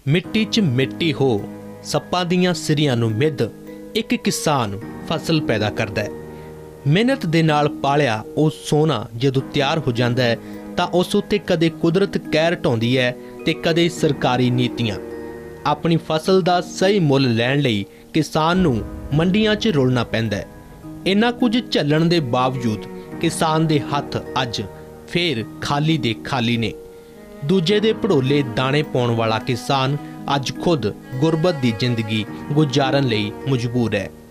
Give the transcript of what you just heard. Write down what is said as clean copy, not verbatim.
ਮਿੱਟੀ 'ਚ ਮਿੱਟੀ ਹੋ ਸੱਪਾਂ ਦੀਆਂ ਸਿਰੀਆਂ ਨੂੰ ਮਿੱਧ ਇੱਕ ਕਿਸਾਨ ਫਸਲ ਪੈਦਾ ਕਰਦਾ ਹੈ। ਮਿਹਨਤ ਦੇ ਨਾਲ ਪਾਲਿਆ ਉਹ ਸੋਨਾ ਜਦੋਂ ਤਿਆਰ ਹੋ ਜਾਂਦਾ ਹੈ ਤਾਂ ਉਸ ਉੱਤੇ ਕਦੇ ਕੁਦਰਤ ਕਹਿਰ ਢਾਉਂਦੀ ਹੈ ਤੇ ਕਦੇ ਸਰਕਾਰੀ ਨੀਤੀਆਂ। ਆਪਣੀ ਫਸਲ ਦਾ ਸਹੀ ਮੁੱਲ ਲੈਣ ਲਈ ਕਿਸਾਨ ਨੂੰ ਮੰਡੀਆਂ 'ਚ ਰੁਲਣਾ ਪੈਂਦਾ ਹੈ। ਇੰਨਾ ਕੁਝ ਝੱਲਣ ਦੇ ਬਾਵਜੂਦ ਕਿਸਾਨ ਦੇ ਹੱਥ ਅੱਜ ਫੇਰ ਖਾਲੀ ਦੇ ਖਾਲੀ ਨੇ। ਦੂਜੇ ਦੇ ਭੜੋਲੇ ਦਾਣੇ ਪਾਉਣ ਵਾਲਾ ਕਿਸਾਨ ਅੱਜ ਖੁਦ ਗੁਰਬਤ ਦੀ ਜ਼ਿੰਦਗੀ ਗੁਜ਼ਾਰਨ ਲਈ ਮਜਬੂਰ ਹੈ।